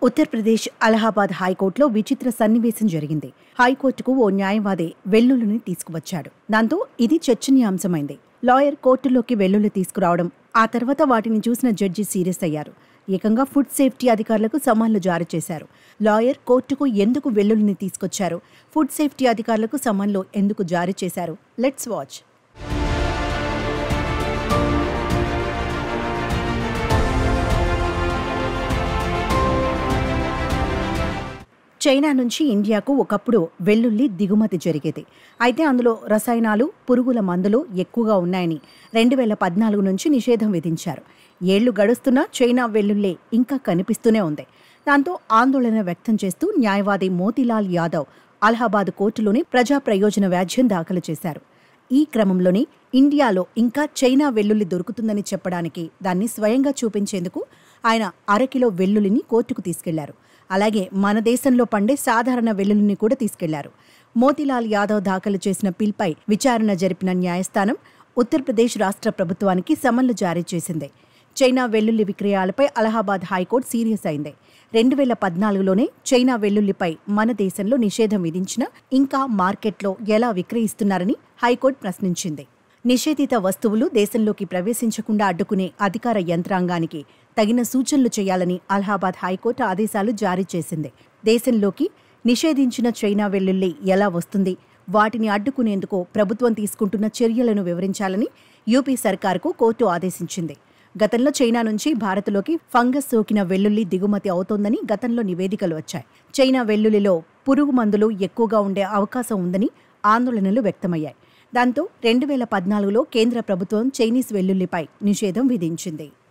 ఉత్తరప్రదేశ్ అలహాబాద్ హైకోర్టులో విచిత్ర సన్నివేశం జరిగింది. హైకోర్టుకు ఓ న్యాయవాది వెల్లుల్లిని తీసుకువచ్చాడు. దాంతో ఇది చర్చనీయాంశమైంది. లాయర్ కోర్టులోకి వెల్లుల్లి తీసుకురావడం, ఆ తర్వాత వాటిని చూసిన జడ్జి సీరియస్ అయ్యారు. ఏకంగా ఫుడ్ సేఫ్టీ అధికారులకు సమన్లు జారీ చేశారు. లాయర్ కోర్టుకు ఎందుకు వెల్లుల్లిని తీసుకొచ్చారు, ఫుడ్ సేఫ్టీ అధికారులకు సమన్లు ఎందుకు జారీ చేశారు? Let's watch. చైనా నుంచి ఇండియాకు ఒకప్పుడు వెల్లుల్లి దిగుమతి జరిగేది. అయితే అందులో రసాయనాలు, పురుగుల మందులు ఎక్కువగా ఉన్నాయని 2014 నుంచి నిషేధం విధించారు. ఏళ్లు గడుస్తున్నా చైనా వెల్లుల్లి ఇంకా కనిపిస్తూనే ఉంది. దాంతో ఆందోళన వ్యక్తం చేస్తూ న్యాయవాది మోతీలాల్ యాదవ్ అలహాబాద్ కోర్టులోని ప్రజా ప్రయోజన వ్యాజ్యం దాఖలు చేశారు. ఈ క్రమంలోనే ఇండియాలో ఇంకా చైనా వెల్లుల్లి దొరుకుతుందని చెప్పడానికి, దాన్ని స్వయంగా చూపించేందుకు ఆయన అరకిలో వెల్లుల్లిని కోర్టుకు తీసుకెళ్లారు. అలాగే మన దేశంలో పండే సాధారణ వెల్లుల్లిని కూడా తీసుకెళ్లారు. మోతీలాల్ యాదవ్ దాఖలు చేసిన పిల్పై విచారణ జరిపిన న్యాయస్థానం ఉత్తరప్రదేశ్ రాష్ట్ర ప్రభుత్వానికి సమన్లు జారీ చేసింది. చైనా వెల్లుల్లి విక్రయాలపై అలహాబాద్ హైకోర్టు సీరియస్ అయింది. 2014లోనే చైనా వెల్లుల్లిపై మన దేశంలో నిషేధం విధించినా ఇంకా మార్కెట్లో ఎలా విక్రయిస్తున్నారని హైకోర్టు ప్రశ్నించింది. నిషేధిత వస్తువులు దేశంలోకి ప్రవేశించకుండా అడ్డుకునే అధికార యంత్రాంగానికి తగిన సూచనలు చేయాలని అలహాబాద్ హైకోర్టు ఆదేశాలు జారీ చేసింది. దేశంలోకి నిషేధించిన చైనా వెల్లుల్లి ఎలా వస్తుంది, వాటిని అడ్డుకునేందుకు ప్రభుత్వం తీసుకుంటున్న చర్యలను వివరించాలని యూపీ సర్కార్కు కోర్టు ఆదేశించింది. గతంలో చైనా నుంచి భారత్లోకి ఫంగస్ సోకిన వెల్లుల్లి దిగుమతి అవుతోందని గతంలో నివేదికలు వచ్చాయి. చైనా వెల్లుల్లిలో పురుగు మందులు ఎక్కువగా ఉండే అవకాశం ఉందని ఆందోళనలు వ్యక్తమయ్యాయి. దాంతో 2014లో కేంద్ర ప్రభుత్వం చైనీస్ వెల్లుల్లిపై నిషేధం విధించింది.